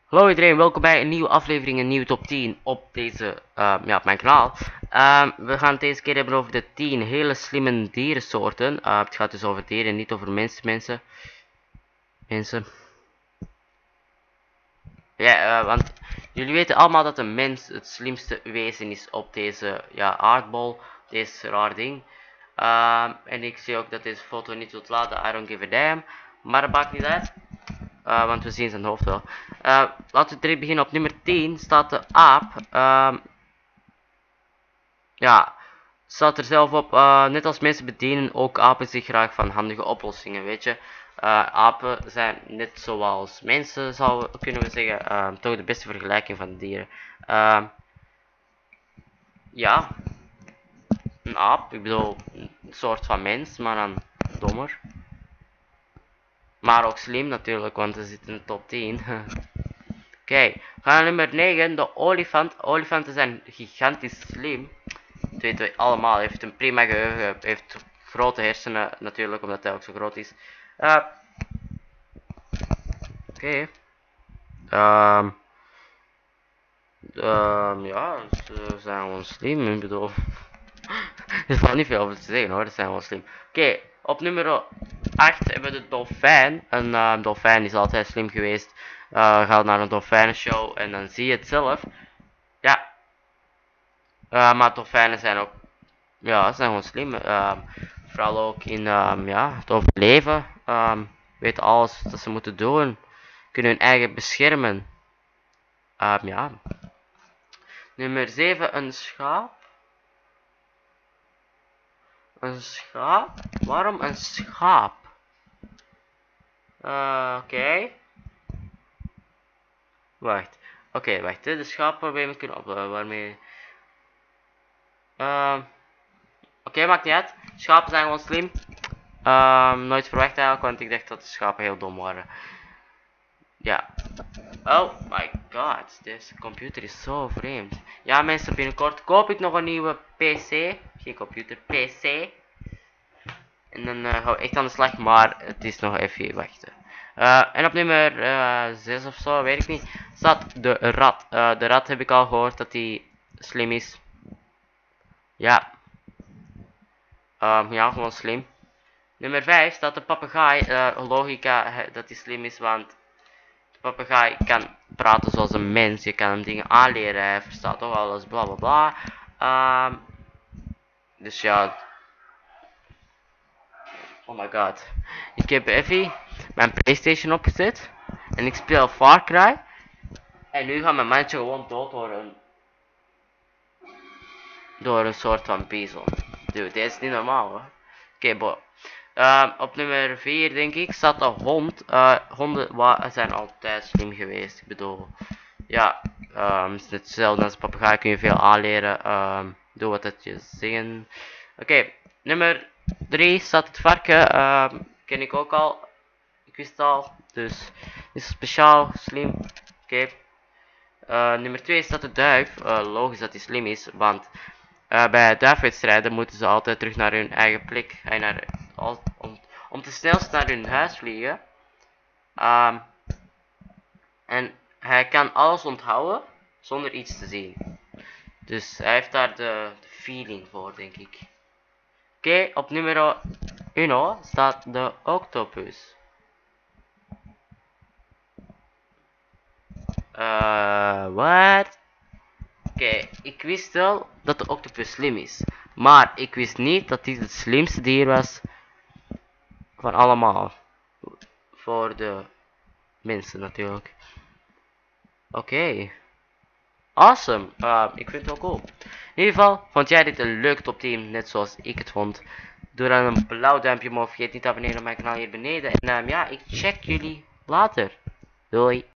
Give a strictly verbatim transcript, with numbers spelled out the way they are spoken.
Hallo iedereen, welkom bij een nieuwe aflevering, een nieuwe top tien op deze, uh, ja, op mijn kanaal. Uh, we gaan het deze keer hebben over de tien hele slimme dierensoorten. Uh, het gaat dus over dieren, niet over mensen, mensen. Mensen. Ja, uh, want jullie weten allemaal dat de mens het slimste wezen is op deze, ja, aardbol. Deze raar ding. Uh, en ik zie ook dat deze foto niet wilt laten, I don't give a damn. Maar dat maakt niet uit. Uh, want we zien zijn hoofd wel. Uh, laten we direct beginnen. Op nummer tien staat de aap. Uh, ja, staat er zelf op. Uh, net als mensen bedienen ook apen zich graag van handige oplossingen, weet je. Uh, apen zijn net zoals mensen, zou, kunnen we zeggen. Uh, toch de beste vergelijking van dieren. Uh, ja, een aap. Ik bedoel, een soort van mens, maar dan dommer. Maar ook slim natuurlijk, want we zitten in de top tien. Oké, okay. We gaan naar nummer negen, de olifant. Olifanten zijn gigantisch slim. Dat weten we allemaal. Hij heeft een prima geheugen. Heeft grote hersenen natuurlijk, omdat hij ook zo groot is. Uh, Oké. Okay. Um, um, ja, ze zijn gewoon slim. Ik bedoel, er valt niet veel over te zeggen hoor, ze zijn gewoon slim. Oké, okay. Op nummer acht hebben we de dolfijn. Een uh, dolfijn is altijd slim geweest. Uh, gaat naar een dolfijnenshow en dan zie je het zelf. Ja. Uh, maar dolfijnen zijn ook, ja, zijn gewoon slim. Uh, vooral ook in um, ja, het overleven. Um, weten alles dat ze moeten doen. Kunnen hun eigen beschermen. Um, ja. Nummer zeven, een schaap. Een schaap? Waarom een schaap? Uh, Oké. Okay. Wacht. Oké, okay, wacht. De schaapproblemen kunnen oplossen. Waarmee... Uh, Oké, okay, maakt niet uit. Schapen zijn gewoon slim. Um, nooit verwacht eigenlijk, want ik dacht dat de schapen heel dom waren. Ja. Oh my god, deze computer is zo vreemd. Ja mensen, binnenkort koop ik nog een nieuwe P C. Geen computer, P C. En dan uh, gaan we echt aan de slag, maar het is nog even wachten. Uh, en op nummer uh, zes of zo, weet ik niet, staat de rat. Uh, de rat heb ik al gehoord dat hij slim is. Ja. Um, ja, gewoon slim. Nummer vijf staat de papegaai. Uh, logica dat hij slim is, want de papegaai kan praten zoals een mens. Je kan hem dingen aanleren. Hij verstaat toch alles, bla bla bla. Um, dus ja. Oh my god. Ik heb even mijn PlayStation opgezet. En ik speel Far Cry. En nu gaat mijn mandje gewoon dood door een. Door een soort van bezel. Dude, dit is niet normaal hoor. Oké, okay, boy. Uh, op nummer vier denk ik staat de hond. Uh, honden zijn altijd slim geweest. Ik bedoel, ja, um, het is net hetzelfde als papegaai, kun je veel aanleren. Um, doe wat dat je zeggen. Oké, okay, nummer drie staat het varken. Uh, ken ik ook al. Ik wist het al. Dus is speciaal, slim. Oké. Okay. Uh, nummer twee staat de duif. Uh, logisch dat hij slim is, want uh, bij duifwedstrijden moeten ze altijd terug naar hun eigen plek. En naar, al, om, om te snelst naar hun huis vliegen. Um, en hij kan alles onthouden zonder iets te zien. Dus hij heeft daar de, de feeling voor, denk ik. Oké, okay, op nummer één staat de octopus. Uh, wat? Oké, okay, ik wist wel dat de octopus slim is. Maar ik wist niet dat dit het slimste dier was van allemaal. Voor de mensen natuurlijk. Oké. Okay. Awesome. Uh, ik vind het wel cool. In ieder geval, vond jij dit een leuk top tien, net zoals ik het vond. Doe dan een blauw duimpje omhoog. Vergeet niet te abonneren op mijn kanaal hier beneden. En um, ja, ik check jullie later. Doei.